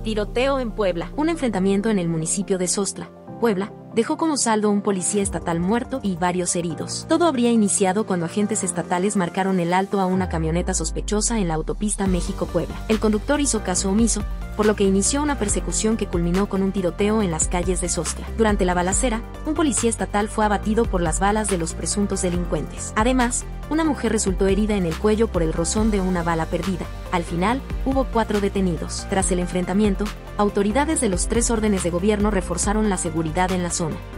Tiroteo en Puebla. Un enfrentamiento en el municipio de Sostla, Puebla, dejó como saldo un policía estatal muerto y varios heridos. Todo habría iniciado cuando agentes estatales marcaron el alto a una camioneta sospechosa en la autopista México-Puebla. El conductor hizo caso omiso, por lo que inició una persecución que culminó con un tiroteo en las calles de Sostla. Durante la balacera, un policía estatal fue abatido por las balas de los presuntos delincuentes. Además, una mujer resultó herida en el cuello por el rozón de una bala perdida. Al final, hubo 4 detenidos. Tras el enfrentamiento, autoridades de los 3 órdenes de gobierno reforzaron la seguridad en la zona.